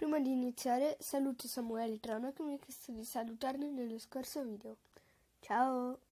Prima di iniziare saluto Samuele Trano che mi ha chiesto di salutarli nello scorso video. Ciao!